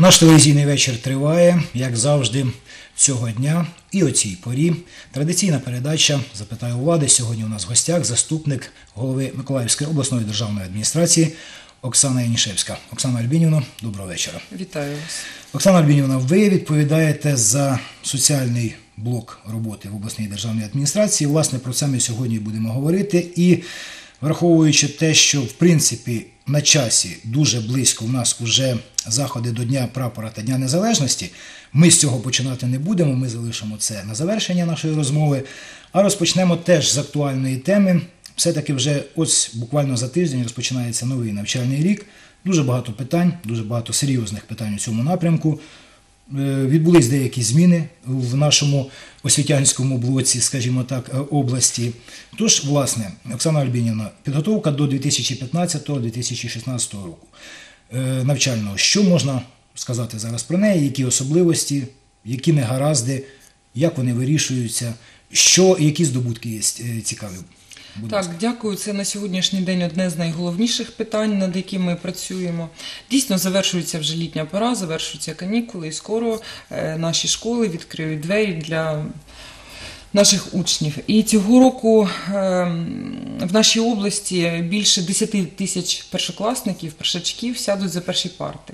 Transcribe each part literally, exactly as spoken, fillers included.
Наш телевізійний вечір триває, як завжди, цього дня і о цій порі. Традиційна передача «Запитаю влади». Сьогодні у нас в гостях заступник голови Миколаївської обласної державної адміністрації Оксана Янішевська. Оксана Альбінівна, доброго вечора. Вітаю вас. Оксана Альбінівна, ви відповідаєте за соціальний блок роботи в обласній державній адміністрації. Власне, про це ми сьогодні будемо говорити. І враховуючи те, що, в принципі, на часі дуже близько у нас вже заходи до Дня прапора та Дня Незалежності, ми з цього починати не будемо, ми залишимо це на завершення нашої розмови, а розпочнемо теж з актуальної теми. Все-таки вже ось буквально за тиждень розпочинається новий навчальний рік. Дуже багато питань, дуже багато серйозних питань у цьому напрямку. Відбулись деякі зміни в нашому освітянському блоці, скажімо так, області. Тож, власне, Оксана Альбінівна, підготовка до дві тисячі п'ятнадцятого - дві тисячі шістнадцятого року навчального. Що можна сказати зараз про неї, які особливості, які негаразди, як вони вирішуються, що, які здобутки є цікаві? Так, дякую. Це на сьогоднішній день одне з найголовніших питань, над якими ми працюємо. Дійсно, завершується вже літня пора, завершуються канікули, і скоро наші школи відкриють двері для наших учнів. І цього року в нашій області більше десять тисяч першокласників, першачків сядуть за перші парти.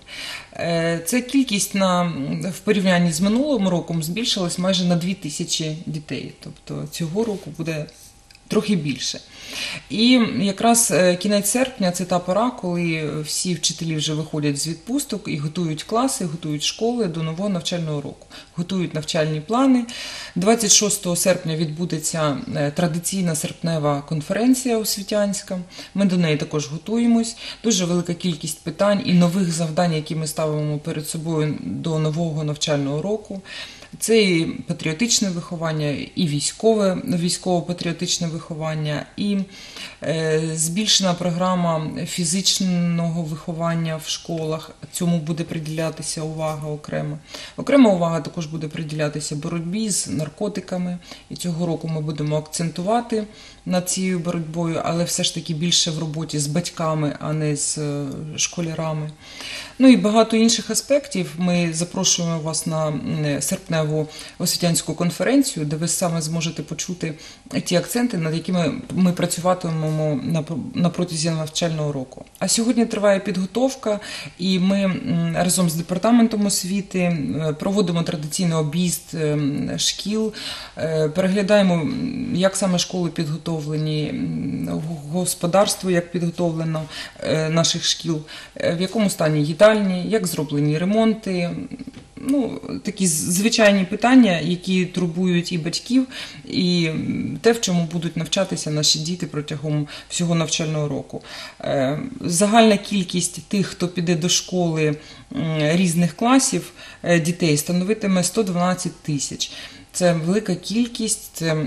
Ця кількість на, в порівнянні з минулим роком збільшилась майже на дві тисячі дітей. Тобто цього року буде трохи більше. І якраз кінець серпня – це та пора, коли всі вчителі вже виходять з відпусток і готують класи, готують школи до нового навчального року, готують навчальні плани. двадцять шостого серпня відбудеться традиційна серпнева конференція освітянська. Ми до неї також готуємось. Дуже велика кількість питань і нових завдань, які ми ставимо перед собою до нового навчального року. Це і патріотичне виховання, і військове, військово-патріотичне виховання, і е, збільшена програма фізичного виховання в школах. Цьому буде приділятися увага окремо. Окрема увага також буде приділятися боротьбі з наркотиками. І цього року ми будемо акцентувати над цією боротьбою, але все ж таки більше в роботі з батьками, а не з школярами. Ну і багато інших аспектів. Ми запрошуємо вас на серпневу освітянську конференцію, де ви саме зможете почути ті акценти, над якими ми працюватимемо на протязі навчального року. А сьогодні триває підготовка, і ми разом з департаментом освіти проводимо традиційний об'їзд шкіл, переглядаємо, як саме школи підготовлені, господарство, як підготовлено наших шкіл, в якому стані їдальні, як зроблені ремонти. Ну, такі звичайні питання, які турбують і батьків, і те, в чому будуть навчатися наші діти протягом всього навчального року. Загальна кількість тих, хто піде до школи різних класів дітей, становитиме сто дванадцять тисяч. Це велика кількість, це...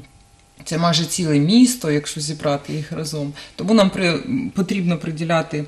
Це майже ціле місто, якщо зібрати їх разом. Тому нам при, потрібно приділяти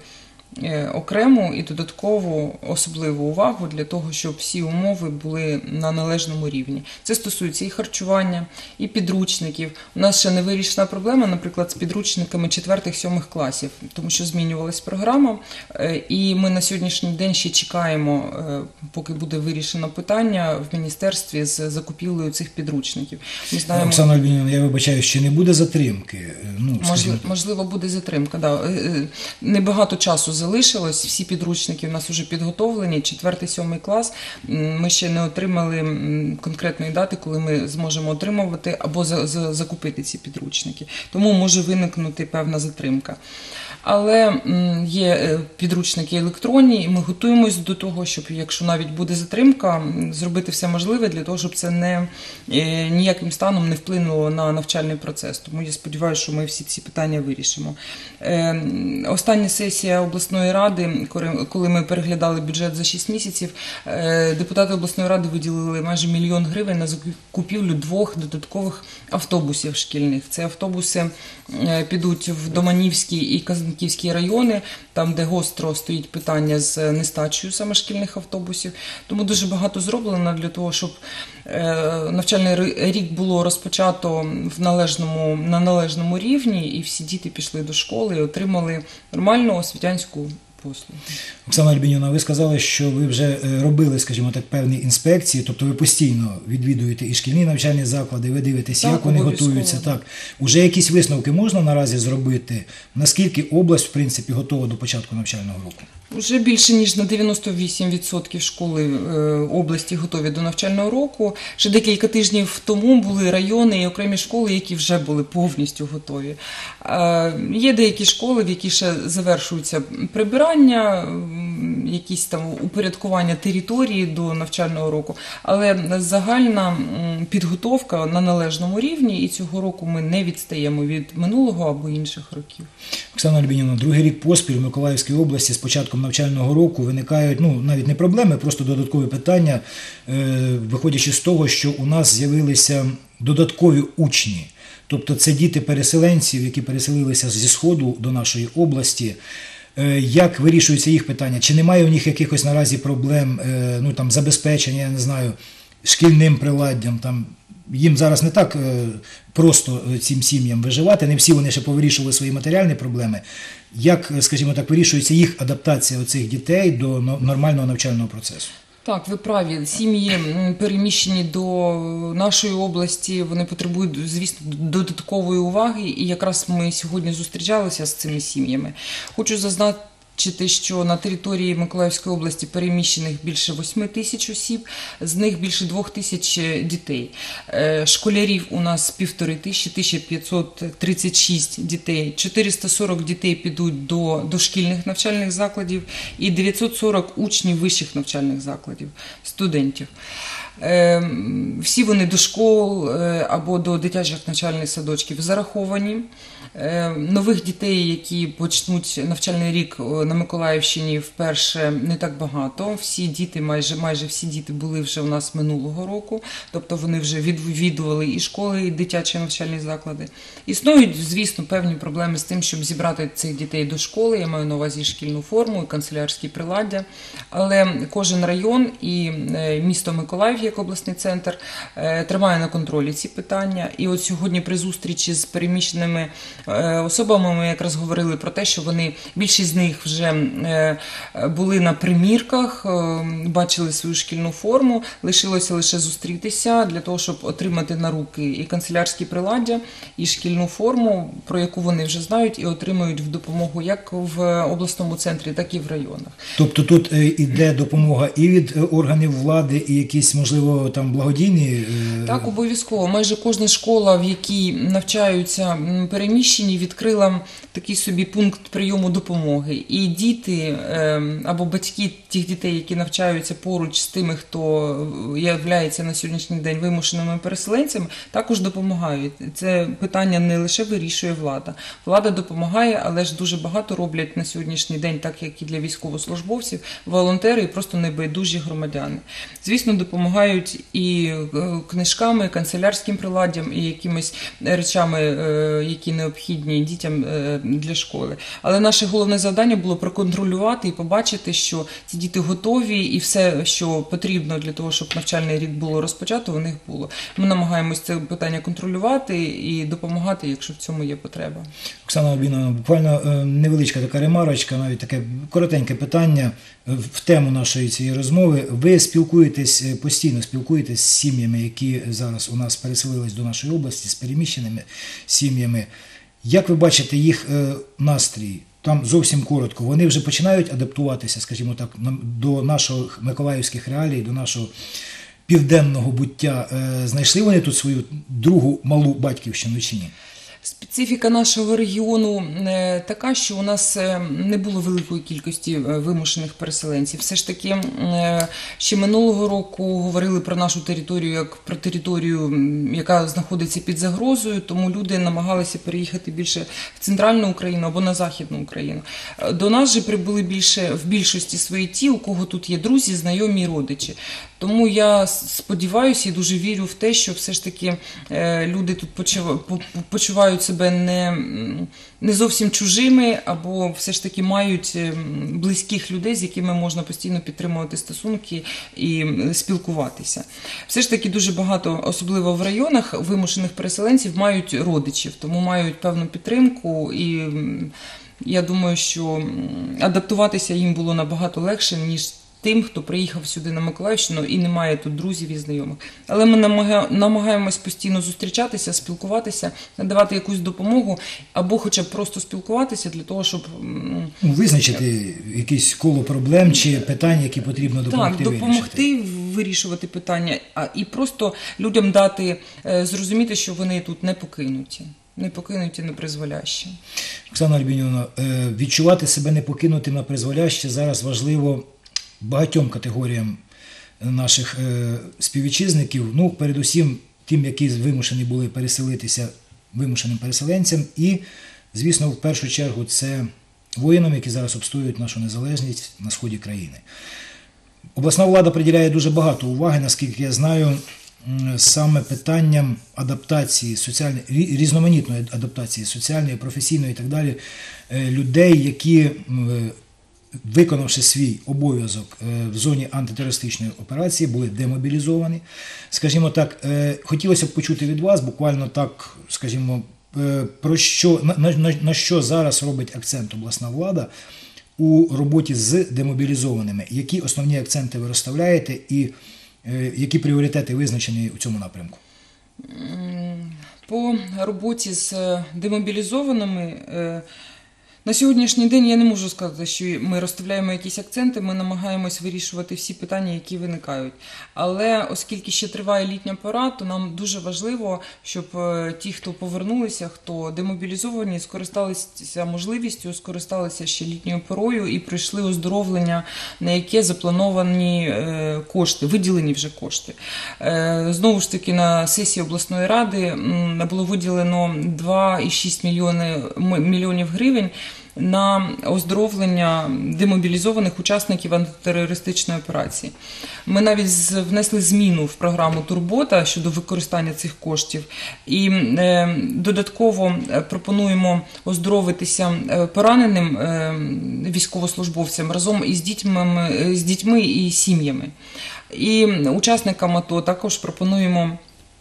окрему і додаткову особливу увагу для того, щоб всі умови були на належному рівні. Це стосується і харчування, і підручників. У нас ще не вирішена проблема, наприклад, з підручниками четвертих-сьомих класів, тому що змінювалась програма, і ми на сьогоднішній день ще чекаємо, поки буде вирішено питання в міністерстві з закупівлею цих підручників. Ми знаємо... Оксана Альбінівна, я вибачаю, що не буде затримки? Ну, можливо, можливо, буде затримка, да. Небагато часу залишилось, всі підручники у нас вже підготовлені, четвертий-сьомий клас. Ми ще не отримали конкретної дати, коли ми зможемо отримувати або за, за, закупити ці підручники. Тому може виникнути певна затримка. Але є підручники електронні, і ми готуємось до того, щоб, якщо навіть буде затримка, зробити все можливе для того, щоб це не, ніяким станом не вплинуло на навчальний процес. Тому я сподіваюся, що ми всі ці питання вирішимо. Остання сесія обласної ради, коли ми переглядали бюджет за шість місяців, депутати обласної ради виділили майже мільйон гривень на закупівлю двох додаткових автобусів шкільних. Це автобуси підуть в Доманівський і Казанківський райони, там, де гостро стоїть питання з нестачею саме шкільних автобусів. Тому дуже багато зроблено для того, щоб навчальний рік було розпочато в належному, на належному рівні, і всі діти пішли до школи і отримали нормальну освітянську послуги. Оксана Альбінівна, ви сказали, що ви вже е, робили, скажімо так, певні інспекції, тобто ви постійно відвідуєте і шкільні навчальні заклади, ви дивитесь, Так, як вони обов'язково. готуються. Так, уже якісь висновки можна наразі зробити? Наскільки область, в принципі, готова до початку навчального року? Вже більше ніж на дев'яносто вісім відсотків школи е, області готові до навчального року. Ще декілька тижнів тому були райони і окремі школи, які вже були повністю готові. Е, Є деякі школи, в які ще завершуються прибирання, м, якісь там упорядкування території до навчального року, але загальна м, підготовка на належному рівні, і цього року ми не відстаємо від минулого або інших років. Оксана Альбінівна, другий рік поспіль в Миколаївській області з початком навчального року виникають, ну, навіть не проблеми, просто додаткові питання, е, виходячи з того, що у нас з'явилися додаткові учні. Тобто це діти переселенців, які переселилися зі Сходу до нашої області. Е, Як вирішуються їх питання? Чи немає у них якихось наразі проблем, е, ну, там, забезпечення, я не знаю, шкільним приладдям, там, їм зараз не так е, просто е, цим сім'ям виживати, не всі вони ще повирішували свої матеріальні проблеми. Як, е, скажімо так, вирішується їх адаптація оцих дітей до но- нормального навчального процесу? Так, ви праві. Сім'ї м, переміщені до нашої області, вони потребують, звісно, додаткової уваги, і якраз ми сьогодні зустрічалися з цими сім'ями. Хочу зазначити, що на території Миколаївської області переміщених більше восьми тисяч осіб, з них більше двох тисяч дітей. Е, Школярів у нас півтори тисячі, тисяча п'ятсот тридцять шість дітей, чотириста сорок дітей підуть до дошкільних навчальних закладів і дев'ятсот сорок учнів вищих навчальних закладів, студентів. Е, Всі вони до школ е, або до дитячих навчальних садочків зараховані. Е, Нових дітей, які почнуть навчальний рік е, на Миколаївщині, вперше не так багато. Всі діти, майже, майже всі діти були вже у нас минулого року, тобто вони вже відвідували і школи, і дитячі навчальні заклади. Існують, звісно, певні проблеми з тим, щоб зібрати цих дітей до школи, я маю на увазі шкільну форму, і канцелярські приладдя, але кожен район і е, місто Миколаїв, як обласний центр, е, тримає на контролі ці питання. І от сьогодні при зустрічі з переміщеними е, особами ми якраз говорили про те, що вони, більшість з них вже е, були на примірках, е, бачили свою шкільну форму, лишилося лише зустрітися для того, щоб отримати на руки і канцелярські приладдя, і шкільну форму, про яку вони вже знають і отримують в допомогу як в обласному центрі, так і в районах. Тобто тут е, іде допомога і від е, органів влади, і якісь, можливо, там благодійні? е, Так, обов'язково. Майже кожна школа, в якій навчаються м, переміщені, відкрила такий собі пункт прийому допомоги. І діти ем, або батьки тих дітей, які навчаються поруч з тими, хто є на сьогоднішній день вимушеними переселенцями, також допомагають. Це питання не лише вирішує влада. Влада допомагає, але ж дуже багато роблять на сьогоднішній день, так як і для військовослужбовців, волонтери і просто небайдужі громадяни. Звісно, допомагають і е, книжками, канцелярським приладдям, і якимись речами, е, які необхідні дітям е, для школи. Але наше головне завдання було проконтролювати і побачити, що ці діти готові, і все, що потрібно для того, щоб навчальний рік було розпочато, у них було. Ми намагаємось це питання контролювати і допомагати, якщо в цьому є потреба. Оксана Альбінівна, буквально е, невеличка така ремарочка, навіть таке коротеньке питання е, в тему нашої цієї розмови. Ви спілкуєтесь, е, постійно спілкуєтесь з сім'ями, які зараз у нас переселились до нашої області, з переміщеними сім'ями. Як ви бачите їх е, настрій? Там зовсім коротко. Вони вже починають адаптуватися, скажімо так, нам- до наших миколаївських реалій, до нашого південного буття. Е, Знайшли вони тут свою другу малу батьківщину чи ні? Специфіка нашого регіону е, така, що у нас е, не було великої кількості е, вимушених переселенців. Все ж таки, е, ще минулого року говорили про нашу територію як про територію, м, яка знаходиться під загрозою, тому люди намагалися переїхати більше в центральну Україну або на Західну Україну. Е, До нас же прибули більше, в більшості свої ті, у кого тут є друзі, знайомі і родичі. Тому я сподіваюся і дуже вірю в те, що все ж таки е, люди тут почува- по- по- почувають себе не, м, не зовсім чужими, або все ж таки мають ем, близьких людей, з якими можна постійно підтримувати стосунки і м, спілкуватися. Все ж таки дуже багато, особливо в районах, вимушених переселенців мають родичів, тому мають певну підтримку і м, Я думаю, що м, адаптуватися їм було набагато легше, ніж тим, хто приїхав сюди на Миколаївщину і не має тут друзів і знайомих. Але ми намага- намагаємось постійно зустрічатися, спілкуватися, надавати якусь допомогу, або хоча б просто спілкуватися для того, щоб м, Ну, визначити якесь коло проблем чи питань, які потрібно допомогти так, вирішити. допомогти вирішувати питання, а і просто людям дати е, зрозуміти, що вони тут не покинуті, не покинуті, не призволящі. Оксана Альбінівна, е, відчувати себе не покинутим на призволяще зараз важливо багатьом категоріям наших е, співвітчизників, ну, передусім тим, які вимушені були переселитися вимушеним переселенцям, і, звісно, в першу чергу це воїнам, які зараз обстоюють нашу незалежність на сході країни. Обласна влада приділяє дуже багато уваги, наскільки я знаю, м, саме питанням адаптації, соціальної, рі- різноманітної адаптації соціальної, професійної і так далі, е, людей, які, м, виконавши свій обов'язок е, в зоні антитерористичної операції, були демобілізовані. Скажімо так, е, хотілося б почути від вас буквально так, скажімо, е, про що, на, на, на що зараз робить акцент обласна влада у роботі з демобілізованими. Які основні акценти ви розставляєте і е, які пріоритети визначені у цьому напрямку? М, По роботі з е, демобілізованими е, на сьогоднішній день я не можу сказати, що ми розставляємо якісь акценти, ми намагаємось вирішувати всі питання, які виникають. Але оскільки ще триває літня пора, то нам дуже важливо, щоб е, ті, хто повернулися, хто демобілізовані, скористалися можливістю, скористалися ще літньою порою і пройшли оздоровлення, на яке заплановані е, кошти, виділені вже кошти. Е, Знову ж таки, на сесії обласної ради м, було виділено два цілих шість мільйонів гривень на оздоровлення демобілізованих учасників антитерористичної операції. Ми навіть з- внесли зміну в програму «Турбота» щодо використання цих коштів. І е, додатково е, пропонуємо оздоровитися е, пораненим е, військовослужбовцям разом із дітьми, е, з дітьми і сім'ями. І учасникам АТО також пропонуємо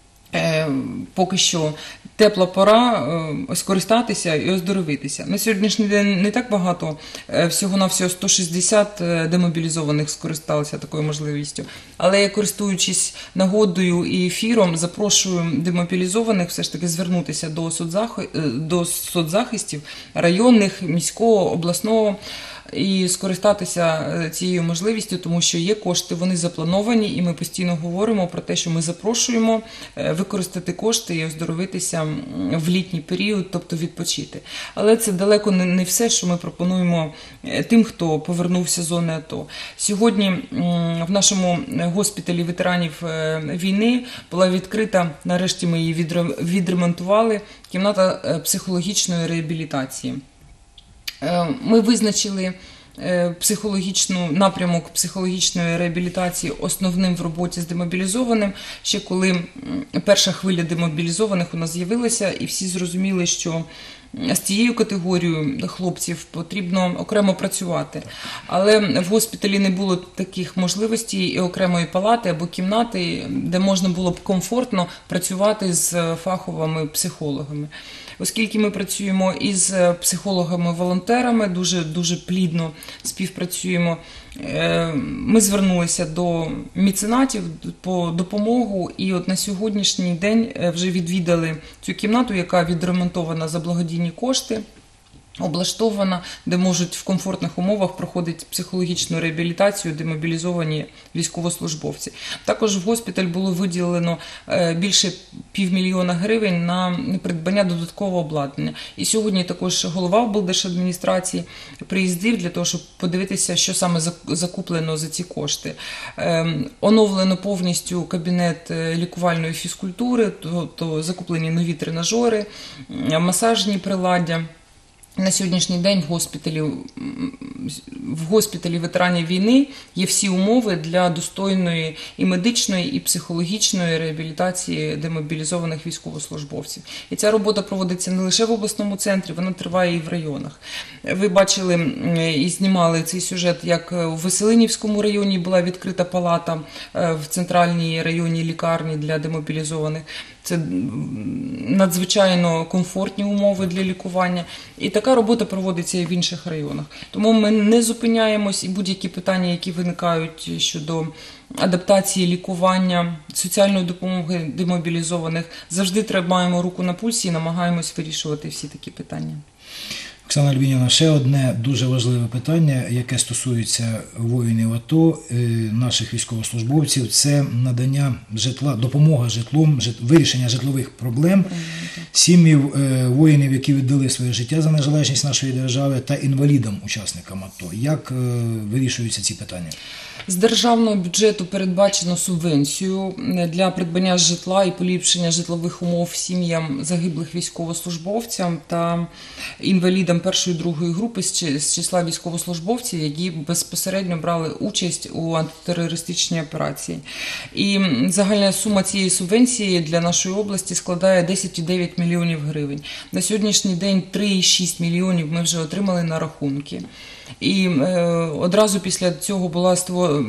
Е, поки що тепла пора е, скористатися і оздоровитися. На сьогоднішній день не так багато, е, всього-навсього сто шістдесят е, демобілізованих скористалися такою можливістю. Але я, користуючись нагодою і ефіром, запрошую демобілізованих все ж таки звернутися до, соцзах... е, до соцзахистів районних, міського, обласного, і скористатися е, цією можливістю, тому що є кошти, вони заплановані, і ми постійно говоримо про те, що ми запрошуємо е, використати кошти і оздоровитися м, в літній період, тобто відпочити. Але це далеко не, не все, що ми пропонуємо е, тим, хто повернувся з зони АТО. Сьогодні м, в нашому госпіталі ветеранів е, війни була відкрита, нарешті ми її відре- відремонтували, кімната е, психологічної реабілітації. Е, Ми визначили е, психологічну напрямок психологічної реабілітації основним в роботі з демобілізованим, ще коли м, перша хвиля демобілізованих у нас з'явилася, і всі зрозуміли, що з цією категорією хлопців потрібно окремо працювати. Але в госпіталі не було таких можливостей і окремої палати або кімнати, де можна було б комфортно працювати з фаховими психологами. Оскільки ми працюємо із психологами-волонтерами, дуже, дуже плідно співпрацюємо, е, ми звернулися до меценатів по допомогу, і от на сьогоднішній день е, вже відвідали цю кімнату, яка відремонтована за благодійні кошти, облаштована, де можуть в комфортних умовах проходити психологічну реабілітацію демобілізовані військовослужбовці. Також в госпіталь було виділено е, більше півмільйона гривень на придбання додаткового обладнання. І сьогодні також голова облдержадміністрації приїздив для того, щоб подивитися, що саме зак- закуплено за ці кошти. Е, Оновлено повністю кабінет е, лікувальної фізкультури, тобто закуплені нові тренажери, м, масажні приладдя. На сьогоднішній день в госпіталі, в госпіталі ветеранів війни є всі умови для достойної і медичної, і психологічної реабілітації демобілізованих військовослужбовців. І ця робота проводиться не лише в обласному центрі, вона триває і в районах. Ви бачили м, і знімали цей сюжет, як в Веселинівському районі була відкрита палата е, в центральній районній лікарні для демобілізованих. Це надзвичайно комфортні умови для лікування. І така робота проводиться і в інших районах. Тому ми не зупиняємось, і будь-які питання, які виникають щодо адаптації, лікування, соціальної допомоги демобілізованих, завжди тримаємо руку на пульсі і намагаємось вирішувати всі такі питання. Оксана Альбінівна, ще одне дуже важливе питання, яке стосується воїнів АТО, наших військовослужбовців, це надання житла, допомога житлом, жит, вирішення житлових проблем сім'їв воїнів, які віддали своє життя за незалежність нашої держави, та інвалідам, учасникам АТО. Як вирішуються ці питання? З державного бюджету передбачено субвенцію для придбання житла і поліпшення житлових умов сім'ям загиблих військовослужбовцям та інвалідам першої і другої групи з числа військовослужбовців, які безпосередньо брали участь у антитерористичній операції. І загальна сума цієї субвенції для нашої області складає десять цілих дев'ять мільйонів гривень. На сьогоднішній день три цілих шість мільйонів ми вже отримали на рахунки. І е, одразу після цього була ство...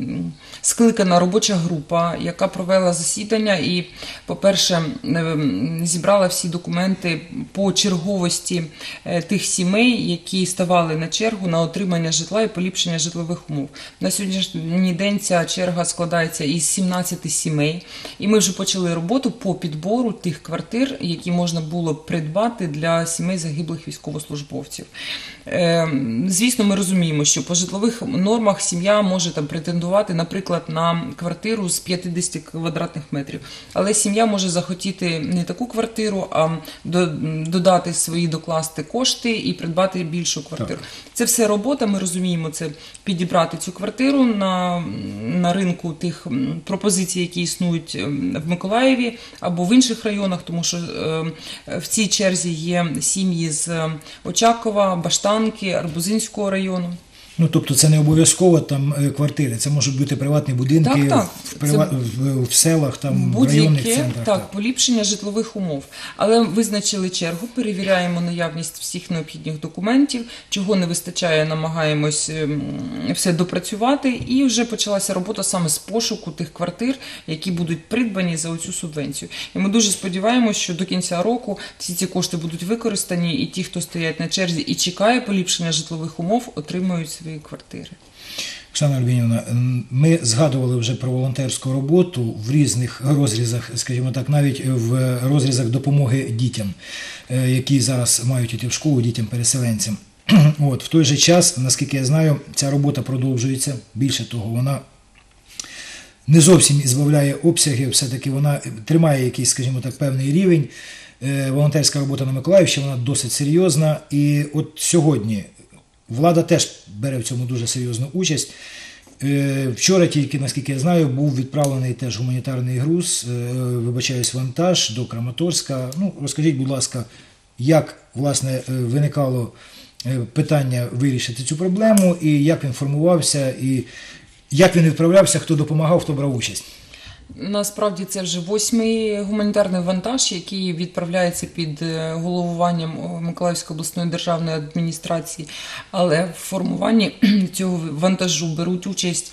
скликана робоча група, яка провела засідання і, по-перше, е, зібрала всі документи по черговості е, тих сімей, які ставали на чергу на отримання житла і поліпшення житлових умов. На сьогоднішній день ця черга складається із сімнадцяти сімей, і ми вже почали роботу по підбору тих квартир, які можна було придбати для сімей загиблих військовослужбовців. Е, Звісно, ми розуміємо, що по житлових нормах сім'я може там претендувати, наприклад, на квартиру з п'ятдесят квадратних метрів. Але сім'я може захотіти не таку квартиру, а додати свої, докласти кошти і придбати більшу квартиру. Так. Це все робота, ми розуміємо, це підібрати цю квартиру на, на ринку тих пропозицій, які існують в Миколаєві або в інших районах, тому що в цій черзі є сім'ї з Очакова, Баштанки, Арбузинського району. Ну, тобто це не обов'язково там квартири, це можуть бути приватні будинки так, так. В, прива... в, в селах, там, в районних центрах. Так, так, поліпшення житлових умов. Але визначили чергу, перевіряємо наявність всіх необхідних документів, чого не вистачає, намагаємось все допрацювати, і вже почалася робота саме з пошуку тих квартир, які будуть придбані за оцю субвенцію. І ми дуже сподіваємося, що до кінця року всі ці кошти будуть використані, і ті, хто стоять на черзі і чекає поліпшення житлових умов, отримують свої квартири. Оксана Альбінівна, ми згадували вже про волонтерську роботу в різних розрізах, скажімо так, навіть в розрізах допомоги дітям, які зараз мають йти в школу, дітям-переселенцям. От, в той же час, наскільки я знаю, ця робота продовжується. Більше того, вона не зовсім збавляє обсяги, все-таки вона тримає якийсь, скажімо так, певний рівень. Волонтерська робота на Миколаївщині, вона досить серйозна. І от сьогодні влада теж бере в цьому дуже серйозну участь. Вчора тільки, наскільки я знаю, був відправлений теж гуманітарний груз, вибачаюсь, вантаж до Краматорська. Ну, розкажіть, будь ласка, як, власне, виникало питання вирішити цю проблему, і як він формувався, і як він відправлявся, хто допомагав, хто брав участь? Насправді це вже восьмий гуманітарний вантаж, який відправляється під головуванням Миколаївської обласної державної адміністрації, але в формуванні цього вантажу беруть участь,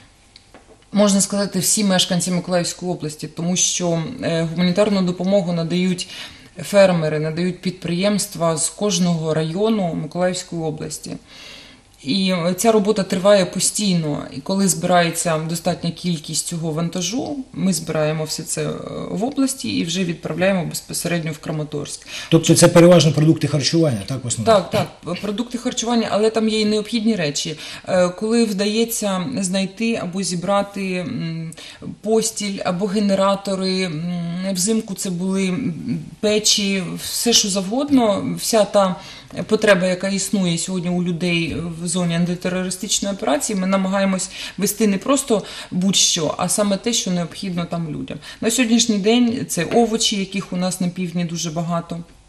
можна сказати, всі мешканці Миколаївської області, тому що гуманітарну допомогу надають фермери, надають підприємства з кожного району Миколаївської області. І ця робота триває постійно. І коли збирається достатня кількість цього вантажу, ми збираємо все це в області і вже відправляємо безпосередньо в Краматорськ. Тобто це переважно продукти харчування, так, в основному? Так, так, продукти харчування, але там є і необхідні речі. Коли вдається знайти або зібрати постіль, або генератори, взимку це були печі, все що завгодно, вся та потреба, яка існує сьогодні у людей в зоні антитерористичної операції, ми намагаємось вести не просто будь-що, а саме те, що необхідно там людям. На сьогоднішній день це овочі, яких у нас на півдні дуже багато.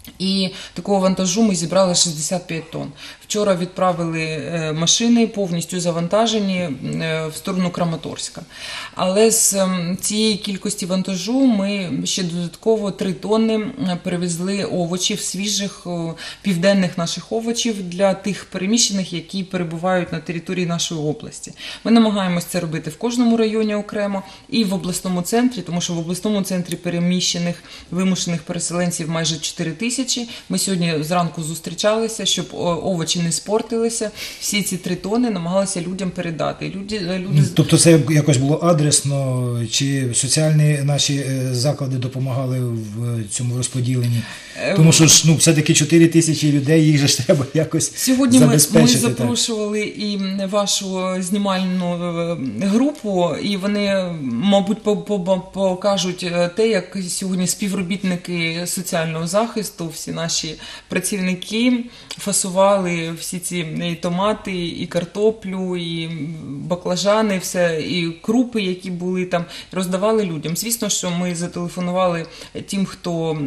І такого вантажу ми зібрали шістдесят п'ять тонн. Вчора відправили машини повністю завантажені в сторону Краматорська. Але з цієї кількості вантажу ми ще додатково три тонни перевезли овочів, свіжих південних наших овочів для тих переміщених, які перебувають на території нашої області. Ми намагаємось це робити в кожному районі окремо і в обласному центрі, тому що в обласному центрі переміщених, вимушених переселенців майже чотири тисячі. Ми сьогодні зранку зустрічалися, щоб овочі не спортилися. Всі ці три тони намагалися людям передати. Люди, люди... Тобто це якось було адресно, чи соціальні наші заклади допомагали в цьому розподіленні? Тому що ж, ну, все-таки чотири тисячі людей, їх же ж треба якось Сьогодні забезпечити. Сьогодні ми, ми запрошували і вашу знімальну групу, і вони, мабуть, покажуть те, як сьогодні співробітники соціального захисту, всі наші працівники фасували всі ці і томати, і картоплю, і баклажани, все, і крупи, які були там, роздавали людям. Звісно, що ми зателефонували тим, хто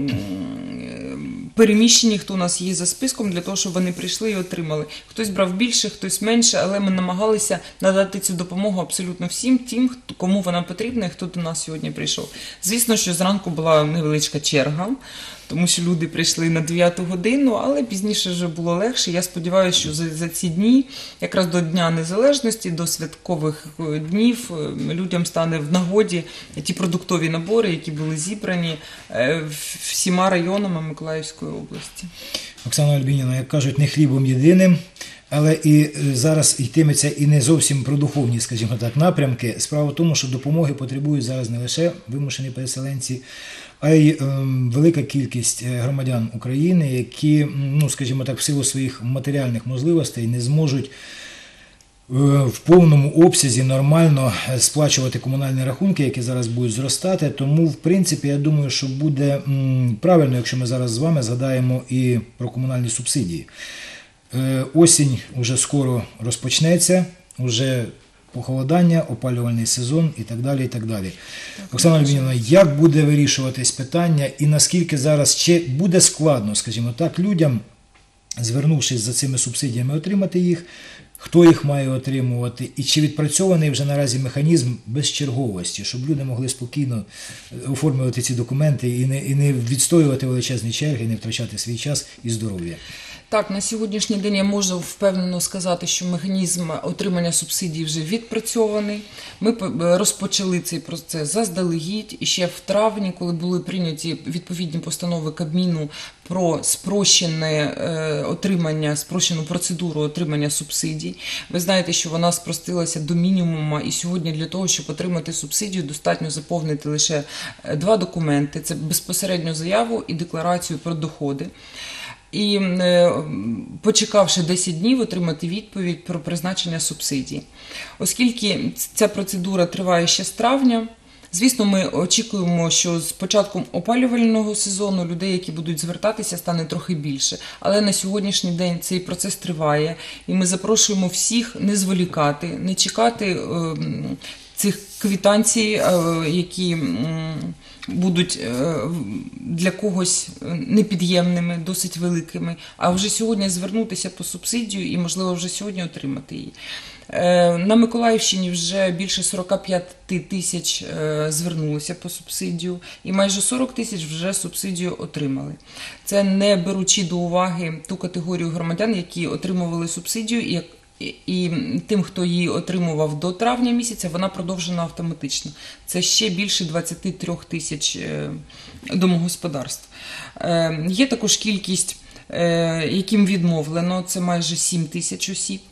переміщені, хто у нас є за списком, для того, щоб вони прийшли і отримали. Хтось брав більше, хтось менше, але ми намагалися надати цю допомогу абсолютно всім тим, кому вона потрібна і хто до нас сьогодні прийшов. Звісно, що зранку була невеличка черга, тому що люди прийшли на дев'яту годину, але пізніше вже було легше. Я сподіваюся, що за, за ці дні, якраз до Дня Незалежності, до святкових днів, людям стане в нагоді ті продуктові набори, які були зібрані всіма районами Миколаївської області. Оксана Альбінівна, як кажуть, не хлібом єдиним, але і зараз йтиметься і не зовсім про духовні, скажімо так, напрямки. Справа в тому, що допомоги потребують зараз не лише вимушені переселенці, а й е, велика кількість громадян України, які, ну, скажімо так, в силу своїх матеріальних можливостей не зможуть е, в повному обсязі нормально сплачувати комунальні рахунки, які зараз будуть зростати. Тому, в принципі, я думаю, що буде м, правильно, якщо ми зараз з вами згадаємо і про комунальні субсидії. Е, осінь уже скоро розпочнеться, уже похолодання, опалювальний сезон і так далі, і так далі. Так, Оксана Альбінівна, як буде вирішуватись питання і наскільки зараз, чи буде складно, скажімо так, людям, звернувшись за цими субсидіями, отримати їх, хто їх має отримувати, і чи відпрацьований вже наразі механізм безчерговості, щоб люди могли спокійно оформлювати ці документи і не, і не відстоювати величезні черги, і не втрачати свій час і здоров'я? Так, на сьогоднішній день я можу впевнено сказати, що механізм отримання субсидій вже відпрацьований. Ми розпочали цей процес заздалегідь, і ще в травні, коли були прийняті відповідні постанови Кабміну про спрощене отримання, спрощену процедуру отримання субсидій. Ви знаєте, що вона спростилася до мінімуму, і сьогодні для того, щоб отримати субсидію, достатньо заповнити лише два документи. Це безпосередню заяву і декларацію про доходи. І почекавши десять днів, отримати відповідь про призначення субсидій. Оскільки ця процедура триває ще з травня, звісно, ми очікуємо, що з початком опалювального сезону людей, які будуть звертатися, стане трохи більше. Але на сьогоднішній день цей процес триває, і ми запрошуємо всіх не зволікати, не чекати цих квитанцій, які будуть для когось непід'ємними, досить великими, а вже сьогодні звернутися по субсидію і, можливо, вже сьогодні отримати її. На Миколаївщині вже більше сорок п'ять тисяч звернулися по субсидію, і майже сорок тисяч вже субсидію отримали. Це не беручи до уваги ту категорію громадян, які отримували субсидію, і І тим, хто її отримував до травня місяця, вона продовжена автоматично. Це ще більше двадцять три тисяч домогосподарств. Є також кількість, яким відмовлено, це майже сім тисяч осіб.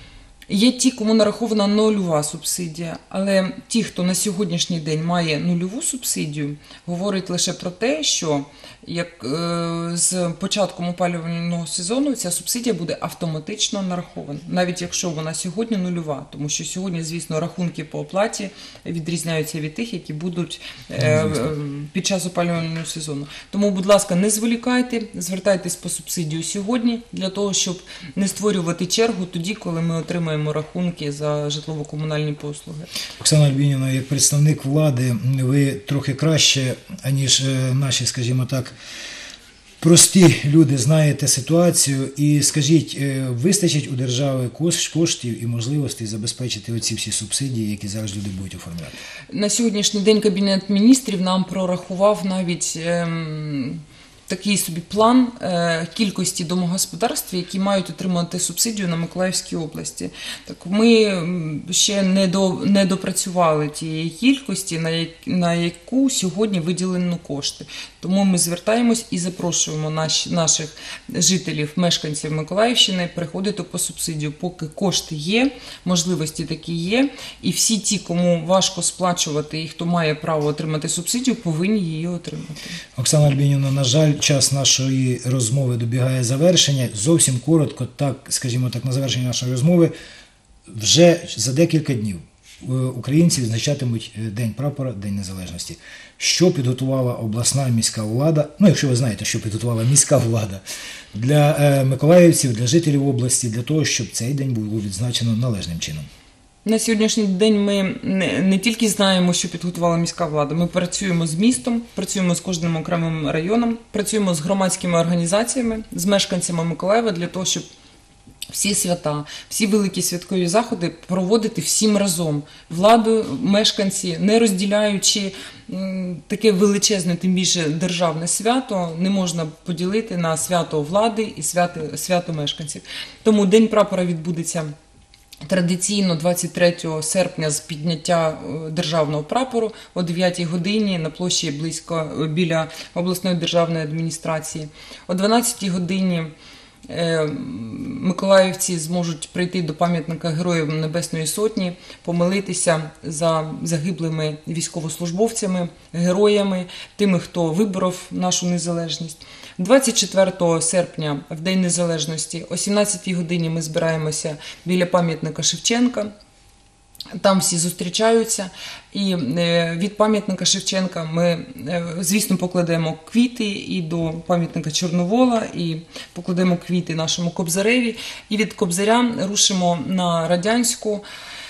Є ті, кому нарахована нульова субсидія, але ті, хто на сьогоднішній день має нульову субсидію, говорять лише про те, що як е, з початком опалювального сезону ця субсидія буде автоматично нарахована, навіть якщо вона сьогодні нульова, тому що сьогодні, звісно, рахунки по оплаті відрізняються від тих, які будуть е, під час опалювального сезону. Тому, будь ласка, не зволікайте, звертайтесь по субсидію сьогодні, для того, щоб не створювати чергу тоді, коли ми отримаємо рахунки за житлово-комунальні послуги. Оксана Альбінівна, як представник влади, ви трохи краще, аніж наші, скажімо так, прості люди знаєте ситуацію, і скажіть, е, вистачить у держави кос- коштів і можливостей забезпечити оці всі субсидії, які зараз люди будуть оформляти? На сьогоднішній день Кабінет міністрів нам прорахував навіть ем, такий собі план е, кількості домогосподарств, які мають отримати субсидію на Миколаївській області. Так ми м, ще не, до, не допрацювали тієї кількості, на, як, на яку сьогодні виділено кошти. Тому ми звертаємось і запрошуємо наш, наших жителів, мешканців Миколаївщини приходити по субсидію, поки кошти є, можливості такі є, і всі ті, кому важко сплачувати і хто має право отримати субсидію, повинні її отримати. Оксана Альбінівна, на жаль, час нашої розмови добігає завершення. Зовсім коротко, так, скажімо так, на завершення нашої розмови, вже за декілька днів е, українці відзначатимуть е, День прапора, День Незалежності. Що підготувала обласна міська влада, ну, якщо ви знаєте, що підготувала міська влада, для е, миколаївців, для жителів області, для того, щоб цей день було відзначено належним чином? На сьогоднішній день ми не, не тільки знаємо, що підготувала міська влада, ми працюємо з містом, працюємо з кожним окремим районом, працюємо з громадськими організаціями, з мешканцями Миколаєва для того, щоб всі свята, всі великі святкові заходи проводити всім разом. Владу, мешканці, не розділяючи м, таке величезне, тим більше державне свято, не можна поділити на свято влади і свято, свято мешканців. Тому День прапора відбудеться традиційно двадцять третього серпня з підняття е, державного прапору о дев'ятій годині на площі близько е, біля обласної державної адміністрації. О дванадцятій годині е, миколаївці зможуть прийти до пам'ятника Героїв Небесної Сотні, помолитися за загиблими військовослужбовцями, героями, тими, хто виборов нашу незалежність. двадцять четвертого серпня, в День Незалежності, о сімнадцятій годині ми збираємося біля пам'ятника Шевченка. Там всі зустрічаються, і від пам'ятника Шевченка ми, звісно, покладемо квіти і до пам'ятника Чорновола, і покладемо квіти нашому Кобзареві, і від Кобзаря рушимо на Радянську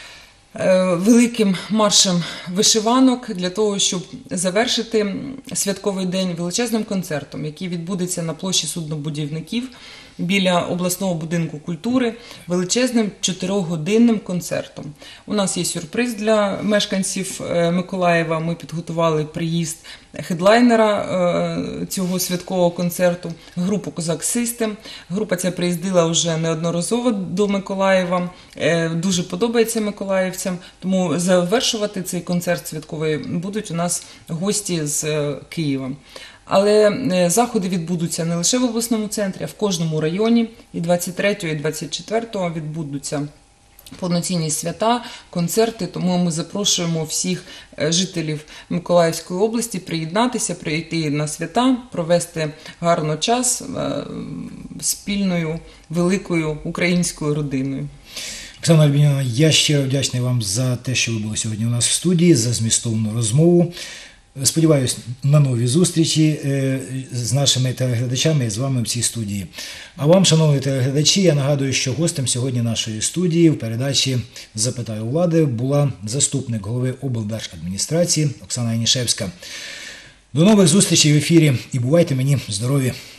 великим маршем вишиванок для того, щоб завершити святковий день величезним концертом, який відбудеться на площі суднобудівників біля обласного будинку культури, величезним чотирьохгодинним концертом. У нас є сюрприз для мешканців Миколаєва. Ми підготували приїзд хедлайнера цього святкового концерту, групу «Козак Систем». Група ця приїздила вже неодноразово до Миколаєва, дуже подобається миколаївцям, тому завершувати цей концерт святковий будуть у нас гості з Києва. Але заходи відбудуться не лише в обласному центрі, а в кожному районі. І двадцять третього, і двадцять четвертого відбудуться повноцінні свята, концерти, тому ми запрошуємо всіх жителів Миколаївської області приєднатися, прийти на свята, провести гарно час спільною великою українською родиною. Оксана Альбінівна, я щиро вдячний вам за те, що ви були сьогодні у нас в студії, за змістовну розмову. Сподіваюсь на нові зустрічі з нашими телеглядачами і з вами в цій студії. А вам, шановні телеглядачі, я нагадую, що гостем сьогодні нашої студії в передачі «Запитаю влади» була заступник голови облдержадміністрації Оксана Янішевська. До нових зустрічей в ефірі і бувайте мені здорові!